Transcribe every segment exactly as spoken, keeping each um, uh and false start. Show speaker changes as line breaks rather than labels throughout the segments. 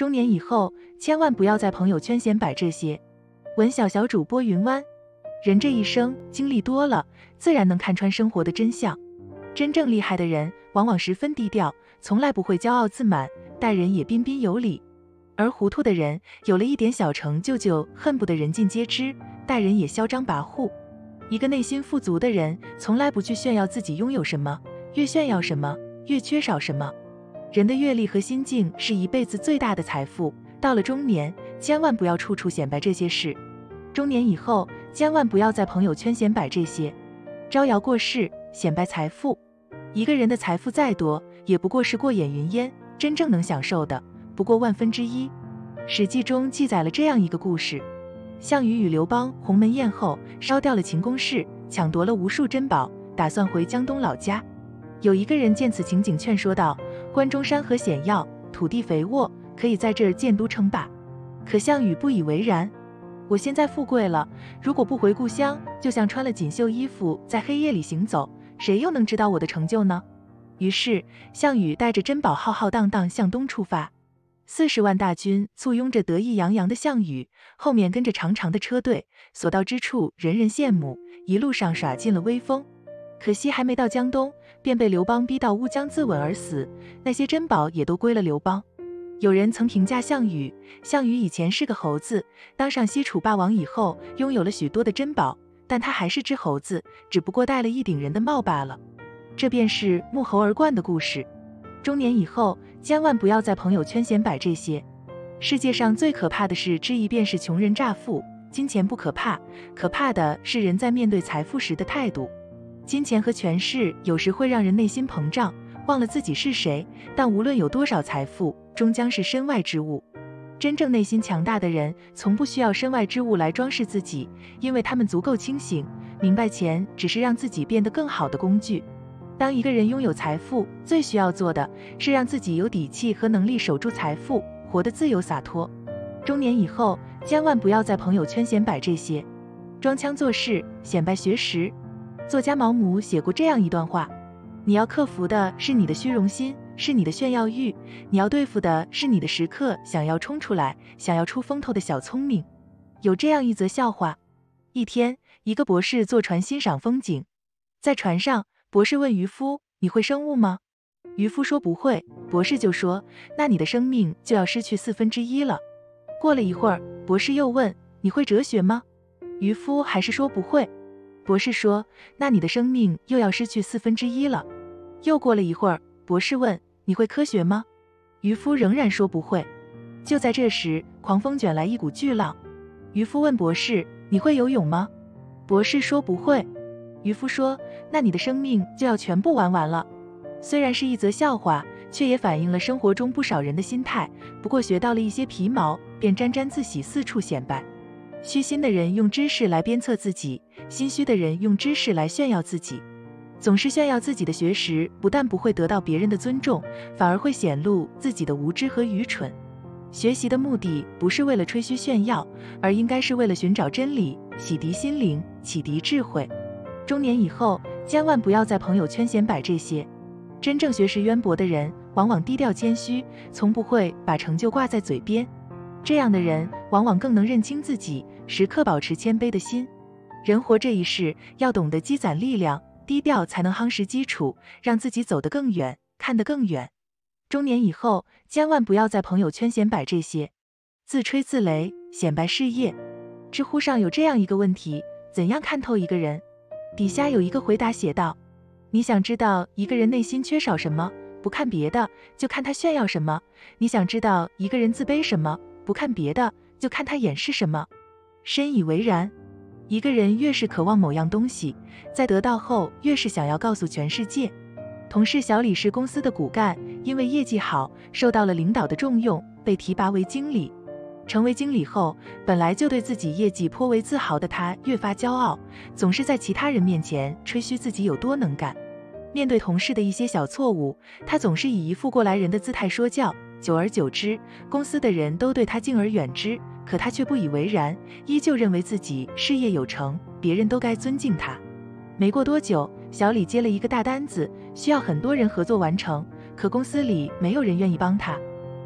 中年以后，千万不要在朋友圈闲摆这些。文小小主播云湾，人这一生经历多了，自然能看穿生活的真相。真正厉害的人，往往十分低调，从来不会骄傲自满，待人也彬彬有礼。而糊涂的人，有了一点小成就就恨不得人尽皆知，待人也嚣张跋扈。一个内心富足的人，从来不去炫耀自己拥有什么，越炫耀什么，越缺少什么。人的阅历和心境是一辈子最大的财富，到了中年，千万不要处处显摆这些事。中年以后，千万不要在朋友圈显摆这些，招摇过市，显摆财富。一个人的财富再多，也不过是过眼云烟，真正能享受的，不过万分之一。史记中记载了这样一个故事：项羽与刘邦鸿门宴后，烧掉了秦宫室，抢夺了无数珍宝，打算回江东老家。有一个人见此情景，劝说道：关中山河险要，土地肥沃，可以在这儿建都称霸。可项羽不以为然，我现在富贵了，如果不回故乡，就像穿了锦绣衣服在黑夜里行走，谁又能知道我的成就呢？于是项羽带着珍宝浩浩荡荡向东出发，四十万大军簇拥着得意洋洋的项羽，后面跟着长长的车队，所到之处人人羡慕，一路上耍尽了威风。可惜还没到江东，便被刘邦逼到乌江自刎而死，那些珍宝也都归了刘邦。有人曾评价项羽，项羽以前是个猴子，当上西楚霸王以后，拥有了许多的珍宝，但他还是只猴子，只不过戴了一顶人的帽罢了。这便是沐猴而冠的故事。中年以后，千万不要在朋友圈显摆这些。世界上最可怕的事之一便是穷人乍富，金钱不可怕，可怕的是人在面对财富时的态度。金钱和权势有时会让人内心膨胀，忘了自己是谁，但无论有多少财富，终将是身外之物。真正内心强大的人，从不需要身外之物来装饰自己，因为他们足够清醒，明白钱只是让自己变得更好的工具。当一个人拥有财富，最需要做的是让自己有底气和能力守住财富，活得自由洒脱。中年以后，千万不要在朋友圈显摆这些，装腔作势，显摆学识。作家毛姆写过这样一段话：你要克服的是你的虚荣心，是你的炫耀欲，你要对付的是你的时刻想要冲出来，想要出风头的小聪明。有这样一则笑话：一天，一个博士坐船欣赏风景，在船上，博士问渔夫：你会生物吗？渔夫说不会，博士就说：那你的生命就要失去四分之一了。过了一会儿，博士又问：你会哲学吗？渔夫还是说不会。博士说：那你的生命又要失去四分之一了。又过了一会儿，博士问：你会科学吗？渔夫仍然说不会。就在这时，狂风卷来一股巨浪。渔夫问博士：你会游泳吗？博士说不会。渔夫说：那你的生命就要全部玩完了。虽然是一则笑话，却也反映了生活中不少人的心态，不过学到了一些皮毛，便沾沾自喜，四处显摆。虚心的人用知识来鞭策自己，心虚的人用知识来炫耀自己。总是炫耀自己的学识，不但不会得到别人的尊重，反而会显露自己的无知和愚蠢。学习的目的不是为了吹嘘炫耀，而应该是为了寻找真理，洗涤心灵，启迪智慧。中年以后，千万不要在朋友圈显摆这些。真正学识渊博的人，往往低调谦虚，从不会把成就挂在嘴边。这样的人，往往更能认清自己，时刻保持谦卑的心。人活这一世，要懂得积攒力量，低调才能夯实基础，让自己走得更远，看得更远。中年以后，千万不要在朋友圈显摆这些，自吹自擂，显摆事业。知乎上有这样一个问题：怎样看透一个人？底下有一个回答写道：你想知道一个人内心缺少什么，不看别的，就看他炫耀什么；你想知道一个人自卑什么，不看别的，就看他掩饰什么。深以为然。一个人越是渴望某样东西，在得到后越是想要告诉全世界。同事小李是公司的骨干，因为业绩好，受到了领导的重用，被提拔为经理。成为经理后，本来就对自己业绩颇为自豪的他越发骄傲，总是在其他人面前吹嘘自己有多能干。面对同事的一些小错误，他总是以一副过来人的姿态说教，久而久之，公司的人都对他敬而远之，可他却不以为然，依旧认为自己事业有成，别人都该尊敬他。没过多久，小李接了一个大单子，需要很多人合作完成，可公司里没有人愿意帮他。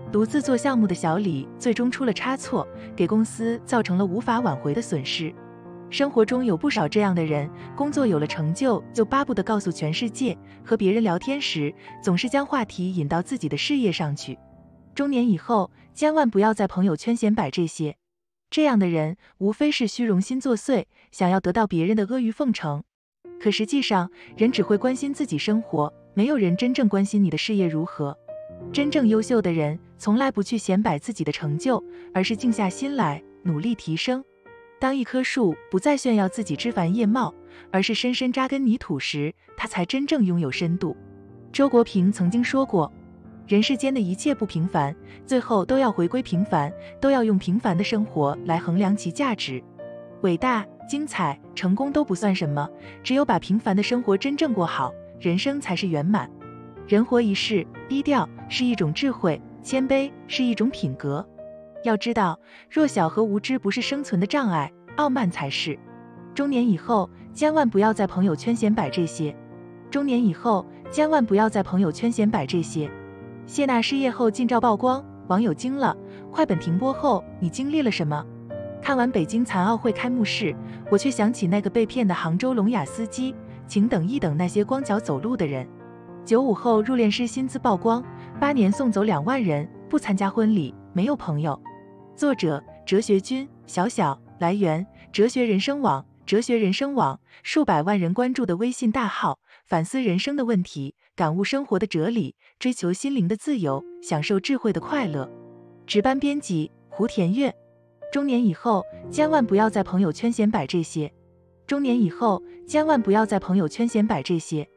独自做项目的小李最终出了差错，给公司造成了无法挽回的损失。生活中有不少这样的人，工作有了成就就巴不得告诉全世界，和别人聊天时总是将话题引到自己的事业上去。中年以后，千万不要在朋友圈显摆这些，这样的人无非是虚荣心作祟，想要得到别人的阿谀奉承。可实际上，人只会关心自己生活，没有人真正关心你的事业如何。真正优秀的人从来不去显摆自己的成就，而是静下心来努力提升。当一棵树不再炫耀自己枝繁叶茂，而是深深扎根泥土时，它才真正拥有深度。周国平曾经说过，人世间的一切不平凡，最后都要回归平凡，都要用平凡的生活来衡量其价值。伟大、精彩、成功都不算什么，只有把平凡的生活真正过好，人生才是圆满。人活一世，低调是一种智慧，谦卑是一种品格。要知道，弱小和无知不是生存的障碍，傲慢才是。中年以后，千万不要在朋友圈显摆这些。中年以后，千万不要在朋友圈显摆这些。谢娜失业后近照曝光，网友惊了。快本停播后，你经历了什么？看完北京残奥会开幕式，我却想起那个被骗的杭州聋哑司机，请等一等那些光脚走路的人。九五后入殓师薪资曝光，八年送走两万人，不参加婚礼，没有朋友。作者：哲学君，小小。来源：哲学人生网。哲学人生网，数百万人关注的微信大号，反思人生的问题，感悟生活的哲理，追求心灵的自由，享受智慧的快乐。值班编辑：胡田月。中年以后，千万不要在朋友圈显摆这些。中年以后，千万不要在朋友圈显摆这些。